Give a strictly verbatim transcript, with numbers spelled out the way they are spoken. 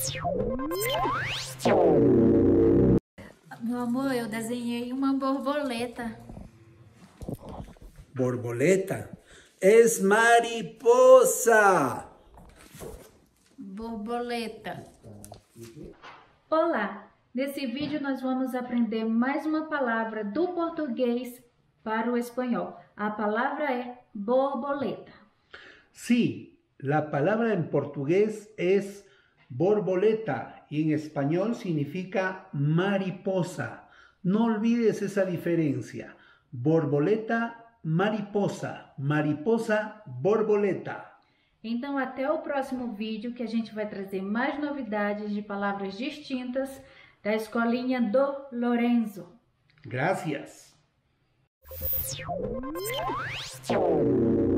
Meu amor, eu desenhei uma borboleta. Borboleta? Es mariposa. Borboleta. Olá! Nesse vídeo nós vamos aprender mais uma palavra do português para o espanhol. A palavra é borboleta. Sí, la palabra en portugués es borboleta y en español significa mariposa. No olvides esa diferencia. Borboleta, mariposa. Mariposa, borboleta. Então, até o próximo vídeo, que a gente vai trazer mais novidades de palavras distintas da escolinha do Lorenzo. Gracias.